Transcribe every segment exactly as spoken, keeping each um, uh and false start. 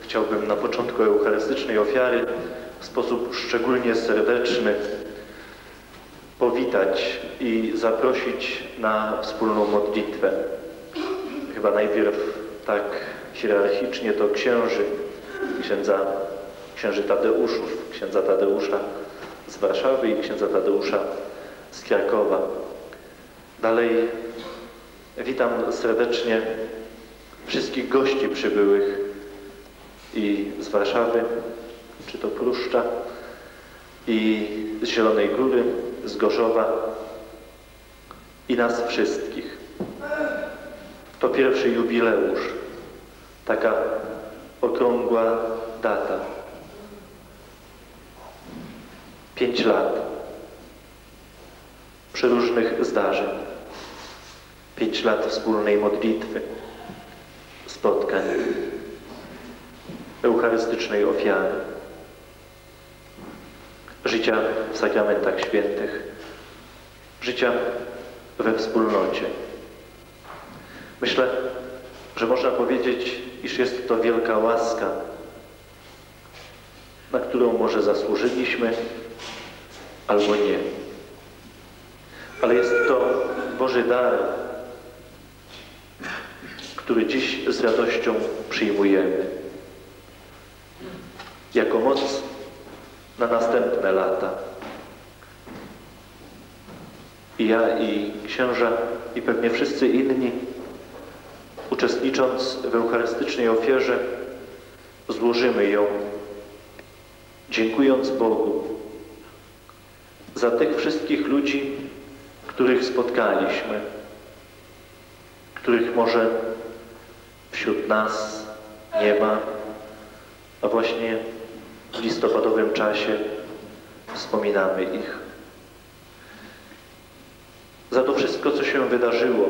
chciałbym na początku eucharystycznej ofiary w sposób szczególnie serdeczny powitać i zaprosić na wspólną modlitwę. Chyba najpierw tak hierarchicznie to księży, księdza, księży Tadeuszów, księdza Tadeusza z Warszawy i księdza Tadeusza z Krakowa. Dalej witam serdecznie wszystkich gości przybyłych i z Warszawy, czy to Pruszcza, i z Zielonej Góry, z Gorzowa i nas wszystkich. To pierwszy jubileusz, taka okrągła data. Pięć lat przeróżnych zdarzeń, pięć lat wspólnej modlitwy, spotkań, eucharystycznej ofiary, życia w sakramentach świętych, życia we wspólnocie. Myślę, że można powiedzieć, iż jest to wielka łaska, na którą może zasłużyliśmy, albo nie. Ale jest to Boży dar, który dziś z radością przyjmujemy. Jako moc na następne lata. I ja, i księża, i pewnie wszyscy inni, uczestnicząc w eucharystycznej ofierze, złożymy ją, dziękując Bogu za tych wszystkich ludzi, których spotkaliśmy, których może wśród nas nie ma, a właśnie w listopadowym czasie wspominamy ich. Za to wszystko, co się wydarzyło,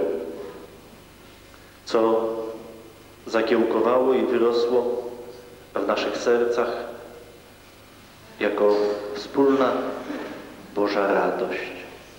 co zakiełkowało i wyrosło w naszych sercach jako wspólna Boża radość.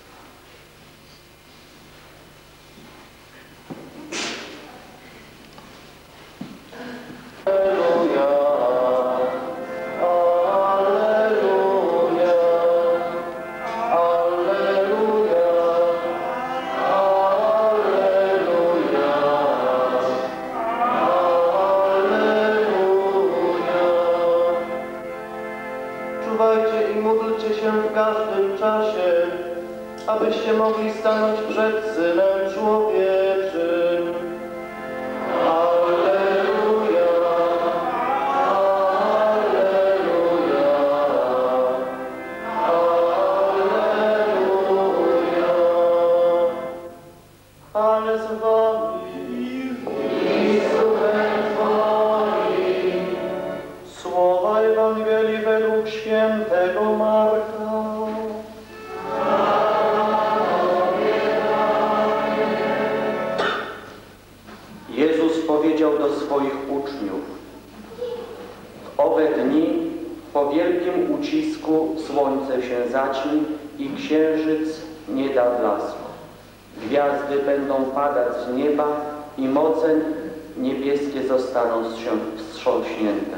Abyście mogli stanąć przed Synem Człowieczym. Alleluja, alleluja, alleluja. Ale z wami i z duchem Twoim. Słowa Ewangelii według świętego Marka. Powiedział do swoich uczniów: w owe dni po wielkim ucisku słońce się zaćmi i księżyc nie da blasku. Gwiazdy będą padać z nieba i moce niebieskie zostaną wstrząśnięte.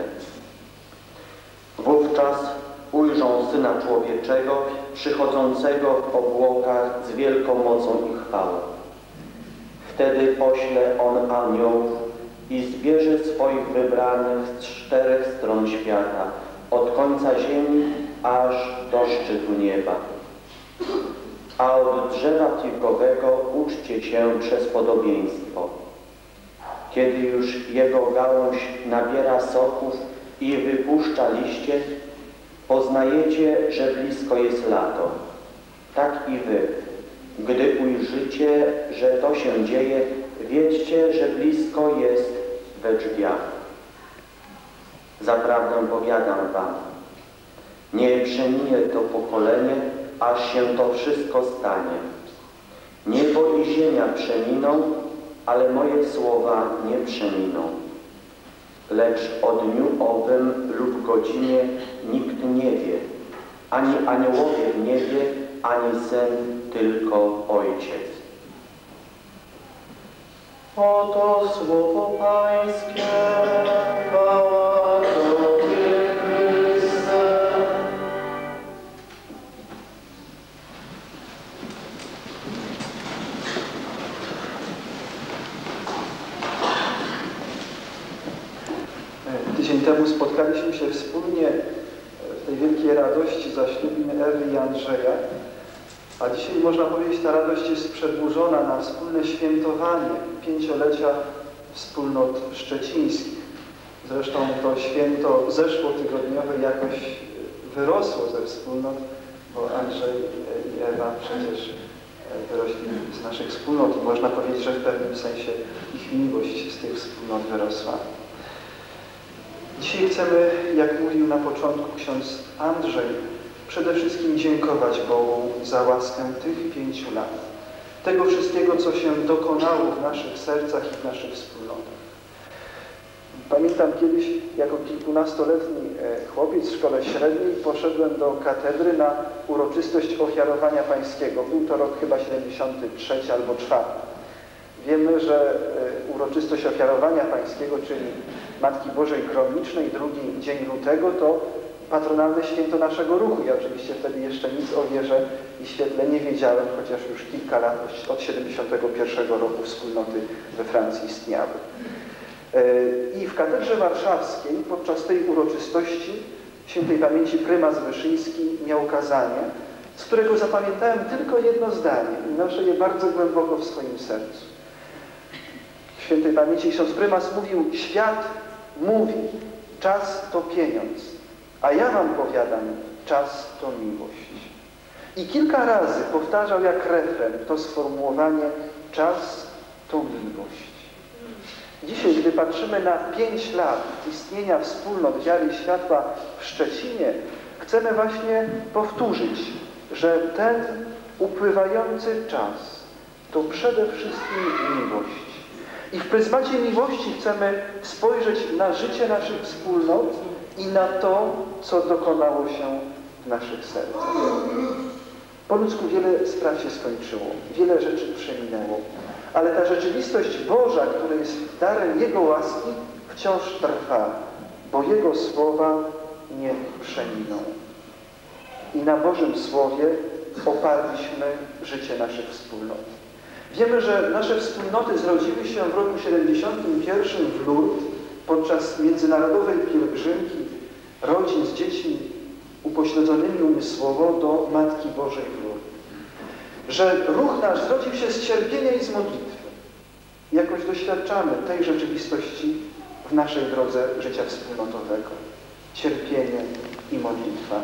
Wówczas ujrzą Syna Człowieczego przychodzącego w obłokach z wielką mocą i chwałą. Wtedy pośle On aniołów i zbierze swoich wybranych z czterech stron świata, od końca ziemi aż do szczytu nieba. A od drzewa figowego uczcie się przez podobieństwo. Kiedy już jego gałąź nabiera soków i wypuszcza liście, poznajecie, że blisko jest lato. Tak i wy, gdy ujrzycie, że to się dzieje, wiedzcie, że blisko jest we drzwiach. Zaprawdę powiadam wam, nie przeminie to pokolenie, aż się to wszystko stanie. Niebo i ziemia przeminą, ale moje słowa nie przeminą. Lecz o dniu owym lub godzinie nikt nie wie, ani aniołowie w niebie, ani Syn, tylko Ojciec. Oto słowo Pańskie, chwała Tydzień temu spotkaliśmy się wspólnie w tej wielkiej radości zaślubin Ewy i Andrzeja, a dzisiaj można powiedzieć, ta radość jest przedłużona na wspólne świętowanie pięciolecia wspólnot szczecińskich. Zresztą to święto zeszłotygodniowe jakoś wyrosło ze wspólnot, bo Andrzej i Ewa przecież wyrośli z naszych wspólnot i można powiedzieć, że w pewnym sensie ich miłość z tych wspólnot wyrosła. Dzisiaj chcemy, jak mówił na początku ksiądz Andrzej, przede wszystkim dziękować Bogu za łaskę tych pięciu lat. Tego wszystkiego, co się dokonało w naszych sercach i w naszych wspólnotach. Pamiętam kiedyś, jako kilkunastoletni chłopiec w szkole średniej, poszedłem do katedry na uroczystość ofiarowania pańskiego. Był to rok chyba siedemdziesiąty trzeci albo czwarty. Wiemy, że uroczystość ofiarowania pańskiego, czyli Matki Bożej Gromnicznej, drugi dzień lutego, to patronalne święto naszego ruchu. Ja oczywiście wtedy jeszcze nic o wierze i świetle nie wiedziałem, chociaż już kilka lat, od siedemdziesiątego pierwszego roku wspólnoty we Francji istniały. I w katedrze warszawskiej podczas tej uroczystości świętej pamięci prymas Wyszyński miał kazanie, z którego zapamiętałem tylko jedno zdanie i noszę je bardzo głęboko w swoim sercu. W świętej pamięci ksiądz prymas mówił: świat mówi, czas to pieniądz, a ja wam powiadam, czas to miłość. I kilka razy powtarzał jak refren to sformułowanie: czas to miłość. Dzisiaj, gdy patrzymy na pięć lat istnienia wspólnot Wiary i Światła w Szczecinie, chcemy właśnie powtórzyć, że ten upływający czas to przede wszystkim miłość. I w pryzmacie miłości chcemy spojrzeć na życie naszych wspólnot i na to, co dokonało się w naszych sercach. Po ludzku wiele spraw się skończyło, wiele rzeczy przeminęło. Ale ta rzeczywistość Boża, która jest darem Jego łaski, wciąż trwa, bo Jego słowa nie przeminą. I na Bożym Słowie oparliśmy życie naszych wspólnot. Wiemy, że nasze wspólnoty zrodziły się w roku siedemdziesiątym pierwszym w Lourdes podczas międzynarodowej pielgrzymki rodzin z dziećmi upośledzonymi umysłowo do Matki Bożej w Lourdes. Że ruch nasz zrodził się z cierpienia i z modlitwy. Jakoś doświadczamy tej rzeczywistości w naszej drodze życia wspólnotowego. Cierpienie i modlitwa.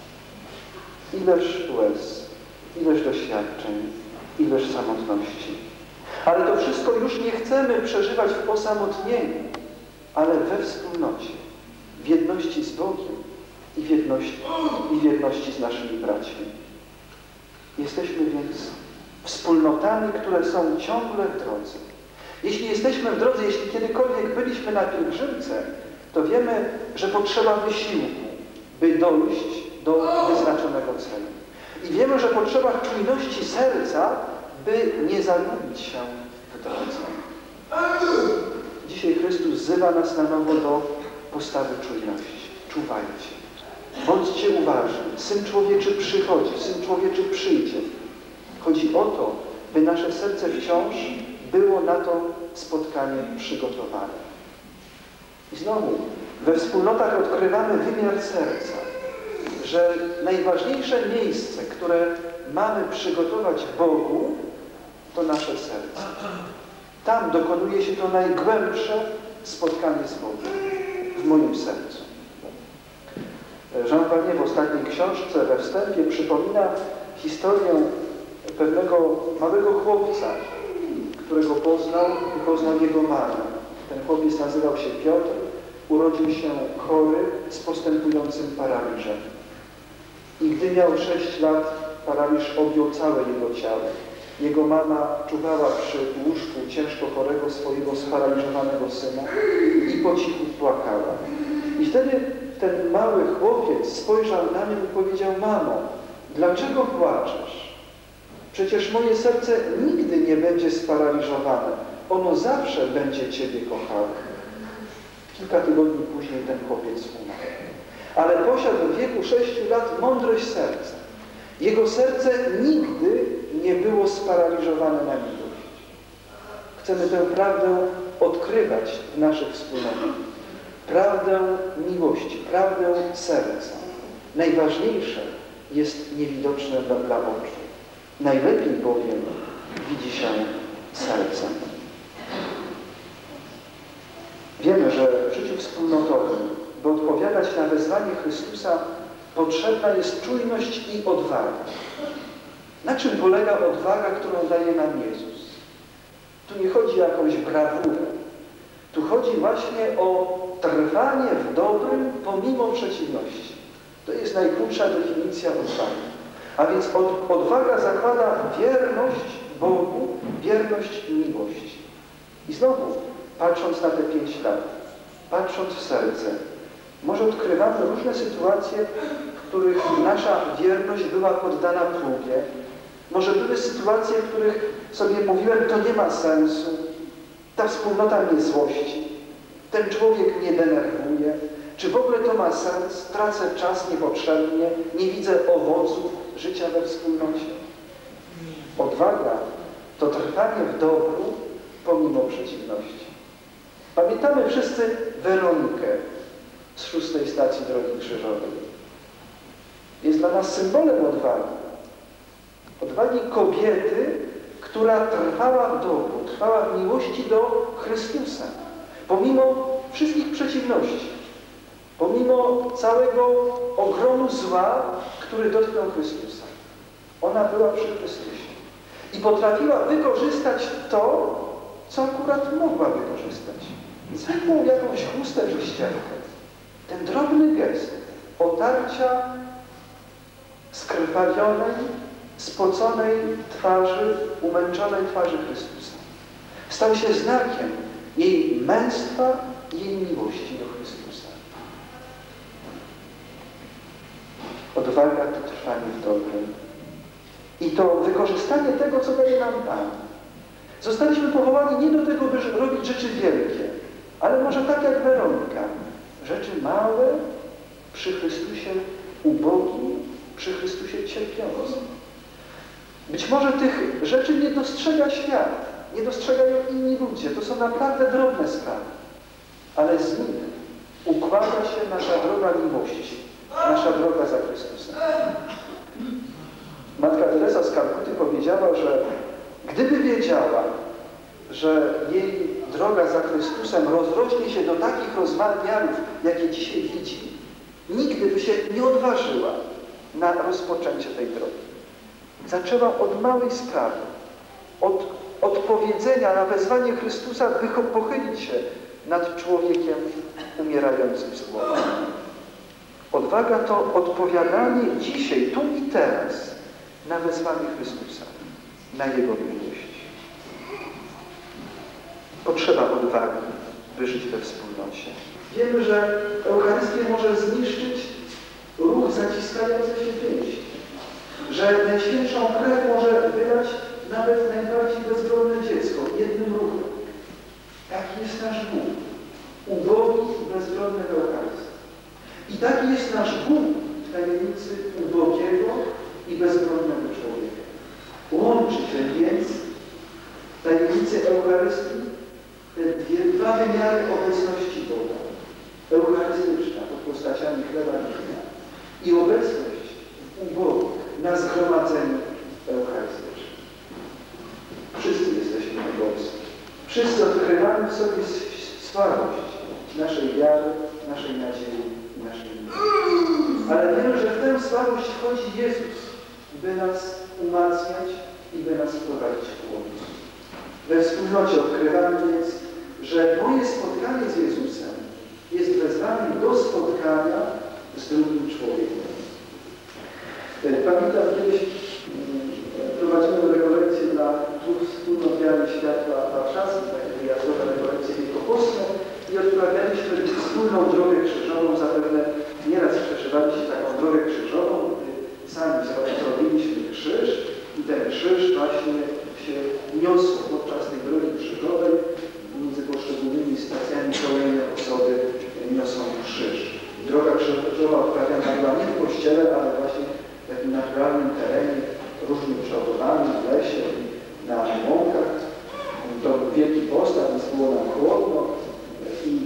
Ileż łez, ileż doświadczeń, ileż samotności. Ale to wszystko już nie chcemy przeżywać w osamotnieniu, ale we wspólnocie, w jedności z Bogiem i w jedności, i w jedności z naszymi braćmi. Jesteśmy więc wspólnotami, które są ciągle w drodze. Jeśli jesteśmy w drodze, jeśli kiedykolwiek byliśmy na pielgrzymce, to wiemy, że potrzeba wysiłku, by dojść do wyznaczonego celu. I wiemy, że potrzeba czujności serca, by nie zagubić się w drodze. Dzisiaj Chrystus wzywa nas na nowo do postawy czujności. Czuwajcie. Bądźcie uważni. Syn Człowieczy przychodzi, Syn Człowieczy przyjdzie. Chodzi o to, by nasze serce wciąż było na to spotkanie przygotowane. I znowu, we wspólnotach odkrywamy wymiar serca, że najważniejsze miejsce, które mamy przygotować Bogu, to nasze serce. Tam dokonuje się to najgłębsze spotkanie z Bogiem, w moim sercu. Jean Vanier w ostatniej książce we wstępie przypomina historię pewnego małego chłopca, którego poznał i poznał jego mamę. Ten chłopiec nazywał się Piotr, urodził się chory z postępującym paraliżem. I gdy miał sześć lat, paraliż objął całe jego ciało. Jego mama czuwała przy łóżku ciężko chorego swojego sparaliżowanego syna i po cichu płakała. I wtedy ten mały chłopiec spojrzał na nią i powiedział: mamo, dlaczego płaczesz? Przecież moje serce nigdy nie będzie sparaliżowane. Ono zawsze będzie Ciebie kochało. Kilka tygodni później ten chłopiec umarł. Ale posiadł w wieku sześciu lat mądrość serca. Jego serce nigdy nie było sparaliżowane na miłość. Chcemy tę prawdę odkrywać w naszych wspólnotach. prawdę miłości, prawdę serca. Najważniejsze jest niewidoczne dla, dla oczu. Najlepiej bowiem widzi się sercem. Wiemy, że w życiu wspólnotowym, by odpowiadać na wezwanie Chrystusa, potrzebna jest czujność i odwaga. Na czym polega odwaga, którą daje nam Jezus? Tu nie chodzi o jakąś brawurę. Tu chodzi właśnie o trwanie w dobrym pomimo przeciwności. To jest najkrótsza definicja odwagi. A więc od, odwaga zakłada wierność Bogu, wierność miłości. I znowu, patrząc na te pięć lat, patrząc w serce, może odkrywamy różne sytuacje, w których nasza wierność była poddana próbie. Może były sytuacje, w których sobie mówiłem, to nie ma sensu, ta wspólnota mnie złości, ten człowiek mnie denerwuje, czy w ogóle to ma sens, tracę czas niepotrzebnie, nie widzę owoców życia we wspólnocie. Odwaga to trwanie w dobru pomimo przeciwności. Pamiętamy wszyscy Weronikę z szóstej stacji Drogi Krzyżowej. Jest dla nas symbolem odwagi. Odwagi kobiety, która trwała w dobru, trwała w miłości do Chrystusa. Pomimo wszystkich przeciwności, pomimo całego ogromu zła, który dotknął Chrystusa. Ona była przy Chrystusie. I potrafiła wykorzystać to, co akurat mogła wykorzystać. Zwykłą jakąś chustę czy ścierkę. Ten drobny gest otarcia skrwawionej, spoconej twarzy, umęczonej twarzy Chrystusa. Stał się znakiem jej męstwa i jej miłości do Chrystusa. Odwaga to trwanie w dobrym. I to wykorzystanie tego, co daje nam Pan. Zostaliśmy powołani nie do tego, by robić rzeczy wielkie, ale może tak jak Weronika. Rzeczy małe przy Chrystusie ubogim, przy Chrystusie cierpiącym. Być może tych rzeczy nie dostrzega świat, nie dostrzegają inni ludzie. To są naprawdę drobne sprawy. Ale z nich układa się nasza droga miłości, nasza droga za Chrystusem. Matka Teresa z Kalkuty powiedziała, że gdyby wiedziała, że jej droga za Chrystusem rozrośnie się do takich rozmiarów, jakie dzisiaj widzi, nigdy by się nie odważyła na rozpoczęcie tej drogi. Zaczęła od małej sprawy, od odpowiedzenia na wezwanie Chrystusa, by pochylić się nad człowiekiem umierającym z głodu. Odwaga to odpowiadanie dzisiaj, tu i teraz na wezwanie Chrystusa, na Jego miłość. Potrzeba odwagi, by żyć we wspólnocie. Wiemy, że Eucharystia może zniszczyć ruch zaciskający się pięści, że Najświętszą krew może wydać nawet najbardziej bezbronne dziecko jednym ruchem. Taki jest nasz Bóg, ubogi i bezbronny w Eucharystii. I taki jest nasz Bóg w tajemnicy ubogiego i bezbronnego człowieka. Łączy się więc w tajemnicy Eucharystii te dwie, dwa wymiary obecności Boga. Eucharystyczna pod postaciami chleba i wina i obecność ubogu na zgromadzeniu eucharystycznym. Wszyscy jesteśmy ubogcy. Wszyscy odkrywamy w sobie słabość naszej wiary, naszej nadziei i naszej miłości. Ale wiemy, że w tę słabość wchodzi Jezus, by nas umacniać i by nas wprowadzić w łącz. We wspólnocie odkrywamy więc, że moje spotkanie z Jezusem jest wezwaniem do spotkania z drugim człowiekiem. Pamiętam kiedyś prowadziłem rekolekcję dla dwóch wspólnot Wiary i Światła warszawskich, takie wyjazdowe rekolekcje wielkopostne i odprawialiśmy wspólną drogę krzyżową. Zapewne nieraz przeżywaliście taką drogę krzyżową, gdy sami zrobiliśmy krzyż i ten krzyż właśnie się niósł podczas tej drogi krzyżowej. Między poszczególnymi stacjami kolejne osoby niosą krzyż. Droga krzyżowa odprawiana była nie w kościele, ale właśnie w takim naturalnym terenie, różnie przeładowanym, w lesie i na łąkach. To był Wielki Post, więc było nam chłodno i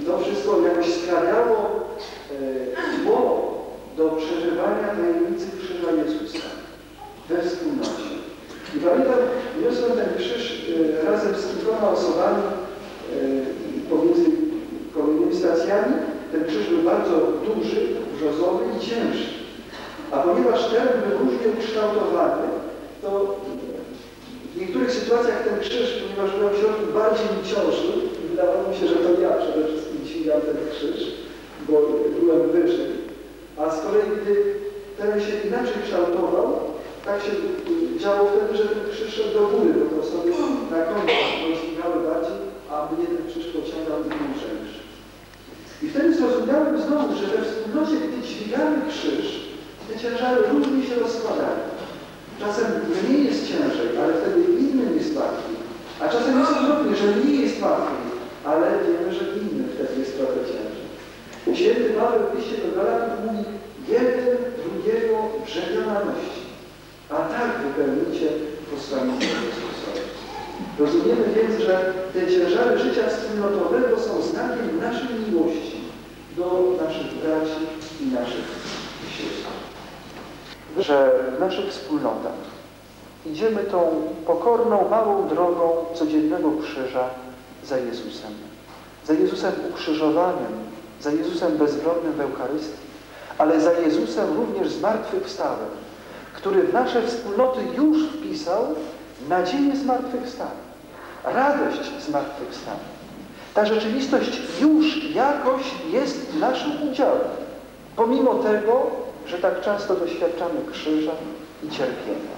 to wszystko jakoś sprawiało tło do przeżywania tajemnicy krzyża Jezusa we wspólnocie. I pamiętam, niosłem ten krzyż razem z kilkoma osobami pomiędzy kolejnymi stacjami. Ten krzyż był bardzo duży, brzozowy i ciężki. A ponieważ ten był różnie ukształtowany, to w niektórych sytuacjach ten krzyż, ponieważ byłem w środku, bardziej mi ciążył i wydawało mi się, że to ja przede wszystkim dźwigam ten krzyż, bo byłem wyżej. A z kolei, gdy ten się inaczej kształtował, tak się działo wtedy, że ten krzyż szedł do góry, bo to osoby na końcu dźwigały bardziej, a mnie ten krzyż pociągał i był lżejszy. I wtedy zrozumiałem znowu, że we wspólnocie, gdy dźwigamy krzyż, te ciężary różnie się rozkładają. Czasem mniej jest ciężej, ale wtedy innym jest łatwiej. A czasem jest odwrotnie, że mniej jest łatwiej, ale wiemy, że innym wtedy jest trochę ciężej. Święty Paweł w liście do Galatów mówi: jeden drugiego brzemiona nosi, a tak wypełnicie posłannictwo Chrystusowe. Rozumiemy więc, że te ciężary życia wspólnotowego są znakiem naszej miłości do naszych braci i naszych sióstr. Że w naszych wspólnotach idziemy tą pokorną, małą drogą codziennego krzyża za Jezusem. Za Jezusem ukrzyżowanym, za Jezusem bezbronnym w Eucharystii, ale za Jezusem również zmartwychwstałym, który w nasze wspólnoty już wpisał nadzieję zmartwychwstania, radość zmartwychwstania. Ta rzeczywistość już jakoś jest naszym udziałem, pomimo tego, że tak często doświadczamy krzyża i cierpienia.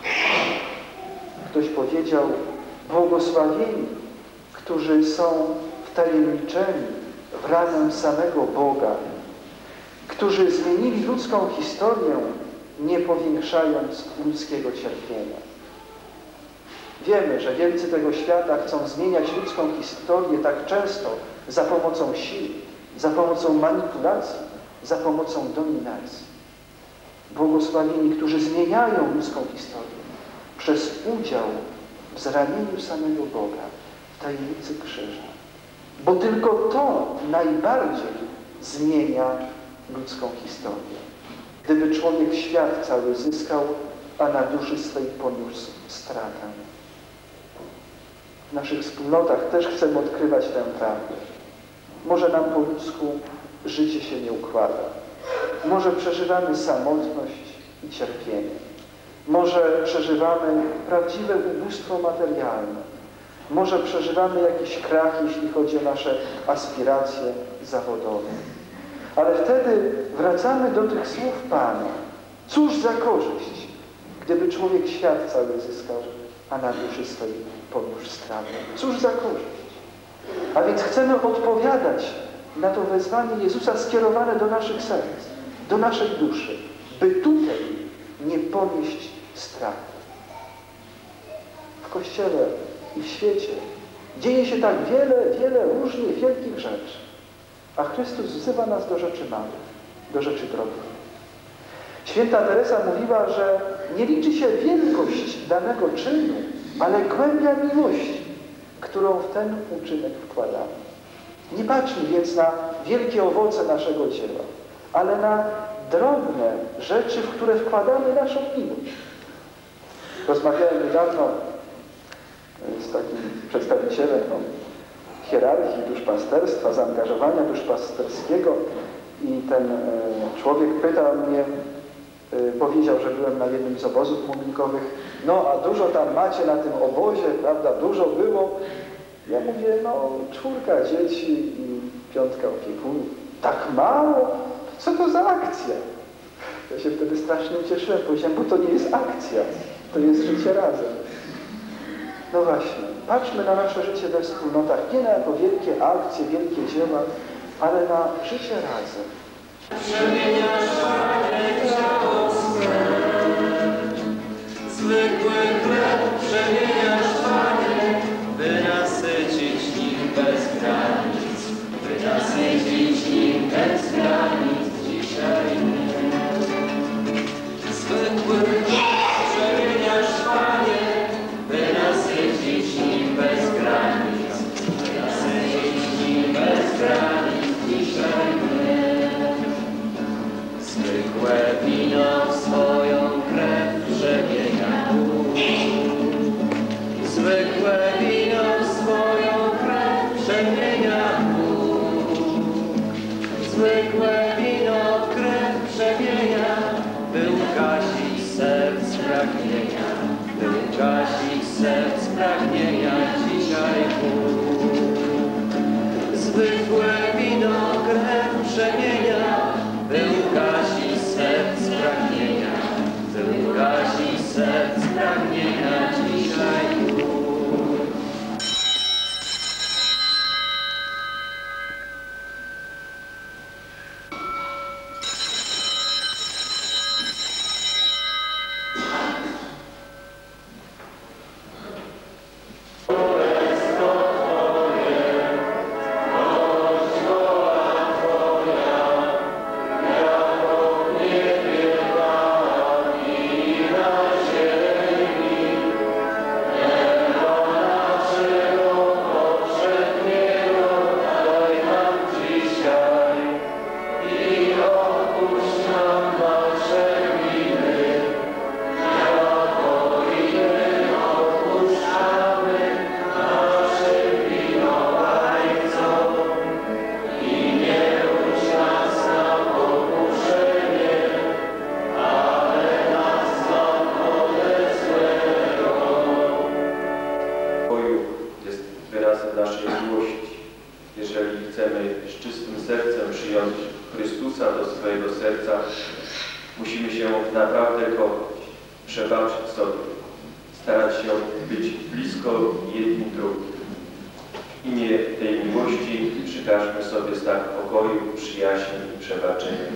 Ktoś powiedział: błogosławieni, którzy są wtajemniczeni w ranę samego Boga, którzy zmienili ludzką historię, nie powiększając ludzkiego cierpienia. Wiemy, że wielcy tego świata chcą zmieniać ludzką historię tak często za pomocą sił, za pomocą manipulacji, za pomocą dominacji. Błogosławieni, którzy zmieniają ludzką historię przez udział w zranieniu samego Boga, w tajemnicy krzyża. Bo tylko to najbardziej zmienia ludzką historię. Gdyby człowiek świat cały zyskał, a na duszy swej poniósł stratę. W naszych wspólnotach też chcemy odkrywać tę prawdę. Może nam po ludzku życie się nie układa. Może przeżywamy samotność i cierpienie. Może przeżywamy prawdziwe ubóstwo materialne. Może przeżywamy jakiś krach, jeśli chodzi o nasze aspiracje zawodowe. Ale wtedy wracamy do tych słów Pana. Cóż za korzyść, gdyby człowiek świat cały zyskał, a na duszy swej poniósł stratę. Cóż za korzyść. A więc chcemy odpowiadać na to wezwanie Jezusa skierowane do naszych serc, do naszej duszy, by tutaj nie ponieść straty. W Kościele i w świecie dzieje się tak wiele, wiele różnych wielkich rzeczy, a Chrystus wzywa nas do rzeczy małych, do rzeczy drobnych. Święta Teresa mówiła, że nie liczy się wielkość danego czynu, ale głębia miłości, którą w ten uczynek wkładamy. Nie patrzmy więc na wielkie owoce naszego dzieła, ale na drobne rzeczy, w które wkładamy naszą miłość. Rozmawiałem niedawno z takim przedstawicielem no, hierarchii duszpasterstwa, zaangażowania duszpasterskiego i ten e, człowiek pytał mnie, e, powiedział, że byłem na jednym z obozów modlikowych, no a dużo tam macie na tym obozie, prawda, dużo było. Ja mówię, no czwórka dzieci i piątka opiekunów. Tak mało? Co to za akcja? Ja się wtedy strasznie ucieszyłem. Powiedziałem, bo to nie jest akcja, to jest życie razem. No właśnie, patrzmy na nasze życie we wspólnotach, nie na jako wielkie akcje, wielkie dzieła, ale na życie razem. Przemieniasz, Panie, ciało swe, zwykły chleb przemieniasz, Panie, by nasycić nim bez granic, by nasycić nim bez granic dzisiaj mnie. Zwykły chleb przemieniasz, Panie, by nasycić nim bez granic, by nasycić nim bez granic. serc pragnienia dzisiaj Bóg. Zwykłe wino krew przemienia, by ugasić serc pragnienia, by ugasić serc pragnienia dzisiaj Bóg. Jeżeli chcemy z czystym sercem przyjąć Chrystusa do swojego serca, musimy się naprawdę kochać, przebaczyć sobie, starać się być blisko jedni drugich. W imię tej miłości przykażmy sobie znak pokoju, przyjaźni i przebaczenia.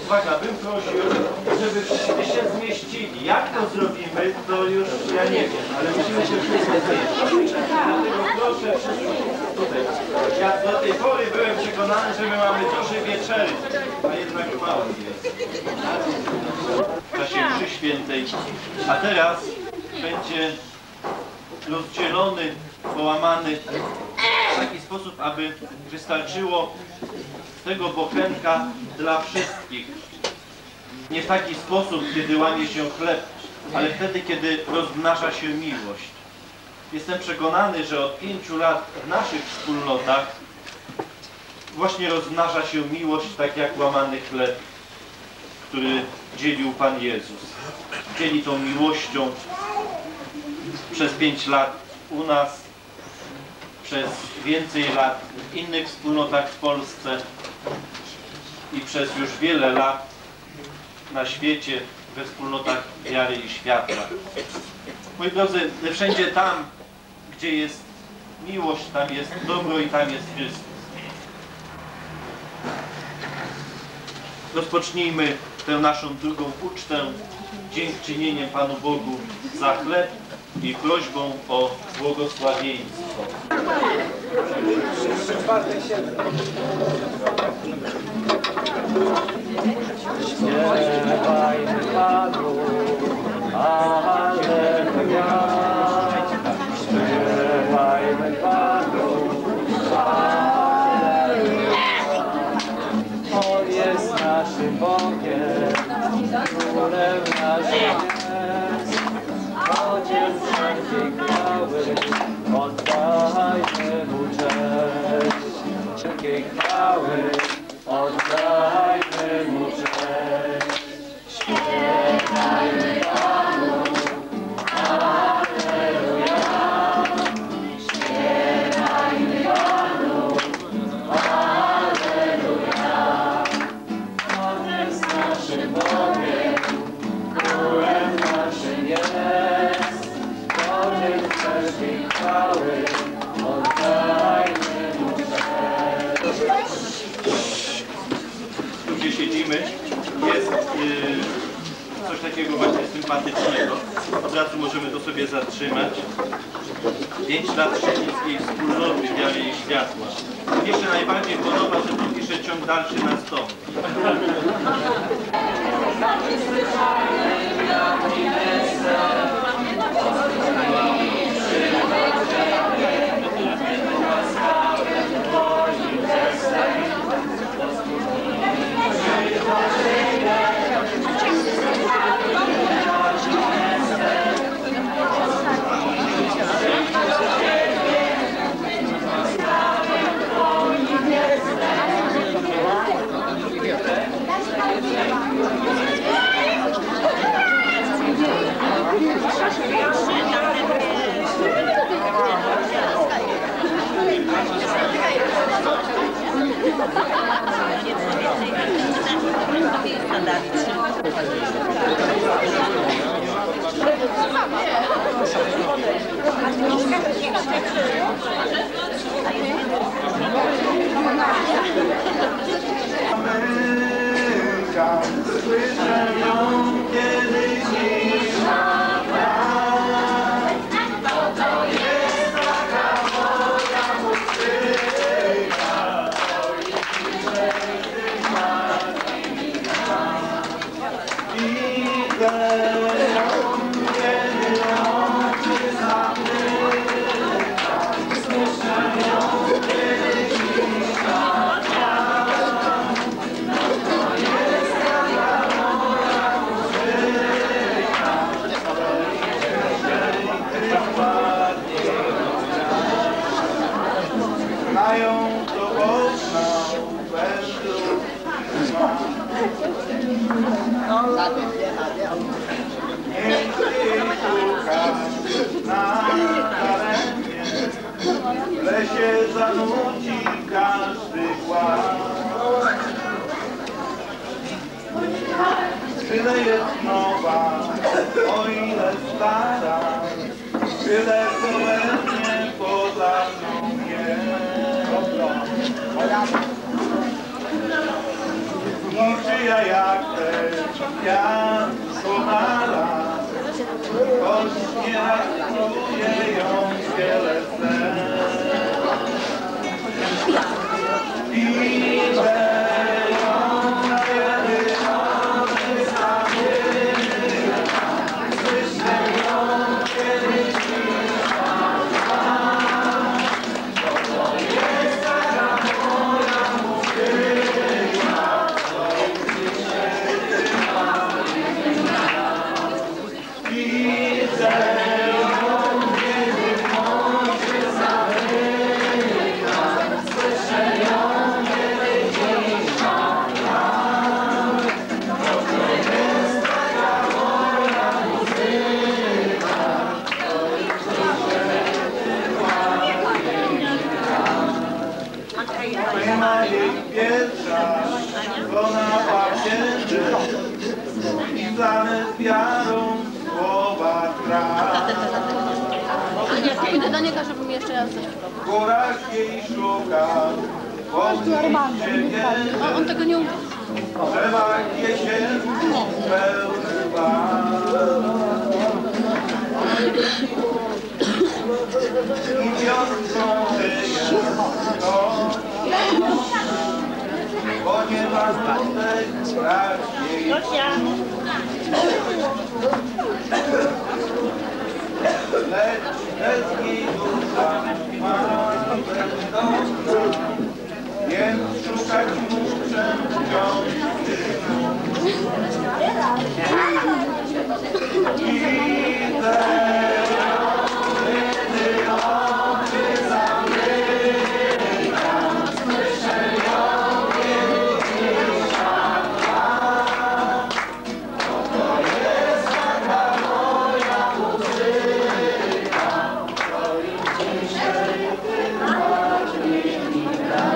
uwaga, bym prosił, żeby wszyscy się zmieścili. Jak to zrobimy, to już ja nie wiem, ale musimy się wszyscy zmieścić. Dlatego proszę wszystkich tutaj. Ja do tej pory byłem przekonany, że my mamy duży wieczery, a jednak mało jest. W czasie mszy świętej. A teraz będzie rozdzielony, połamany w taki sposób, aby wystarczyło tego bochenka dla wszystkich. Nie w taki sposób, kiedy łamie się chleb, ale wtedy, kiedy rozmnaża się miłość. Jestem przekonany, że od pięciu lat w naszych wspólnotach właśnie rozmnaża się miłość, tak jak łamany chleb, który dzielił Pan Jezus. Dzieli tą miłością przez pięć lat u nas, przez więcej lat w innych wspólnotach w Polsce i przez już wiele lat na świecie we wspólnotach wiary i światła. Moi drodzy, wszędzie tam, gdzie jest miłość, tam jest dobro i tam jest Chrystus. Rozpocznijmy tę naszą drugą ucztę dziękczynieniem Panu Bogu za chleb i prośbą o błogosławieństwo. Śpiewajmy Panu, Alleluja. Śpiewajmy Panu, Alleluja. On jest naszym Bogiem, Królem naszym jest. Ojciec wszelkiej chwały, oddajmy Mu cześć. Wszelkiej chwały, oddajmy Mu cześć. Śpiewajmy Panu, Alleluja. Śpiewajmy Panu, Alleluja. On jest naszym Bogiem, Królem naszym jest. Ojciec wszelkiej chwały, oddajmy Mu cześć. Tu, gdzie siedzimy, jest yy, coś takiego właśnie sympatycznego. Od razu możemy to sobie zatrzymać. Pięć lat szczecińskiej wspólnoty wiary i światła. Mnie się najbardziej podoba, że tu pisze ciąg dalszy nastąpi. Ameryka, słyszę ją, kiedy cisza to jest taka moja muzyka, i kiedy oczy zamyka, słyszę ją, kiedy cisza znają to poznał wędrów niech jej szuka na terenie, w lesie zanuci każdy głaz. Tyle jest nowa, o ile stara, tyle kolejnie poza mną jest. I moja jak ten Jan pomala, choć nie ratuje ją wiele sen. Widzę ją na jedynocy samych, słyszę ją kiedyś cisza. To jest taka moja muzyka, to jest świetna muzyka. Widzę ją kiedy mądrzy zamyka, słyszę ją kiedy cisza. To jest taka moja muzyka, to jest nie ma jej pierwsza, ona pamięci, pisane z wiarą słowa gra. Pójdę do niego, żeby mi jeszcze raz coś W górach jej szuka, powinniście wiedzieć, on, on tego nie umie. w drzewach jesiennych pełny bar. I wiosną żyje to, ponieważ tutaj brak jej. Lecz bez jej dusza ma bezdomna, więc szukać muszę wciąż. Idę kiedy oczy zamyka, słyszę ją kiedy cisza. To jest taka moja muzyka, to im dzisiaj ładnie gra.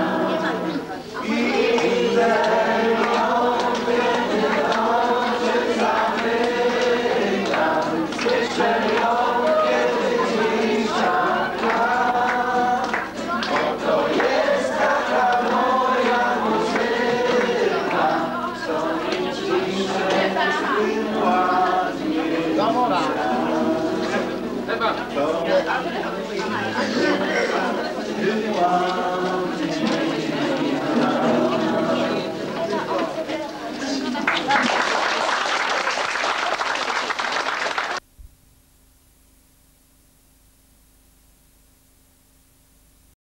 Widzę ją kiedy oczy zamyka, słyszę ją kiedy cisza gra. Bo to jest taka moja muzyka, co im dzisiaj ładnie gra. To ładnie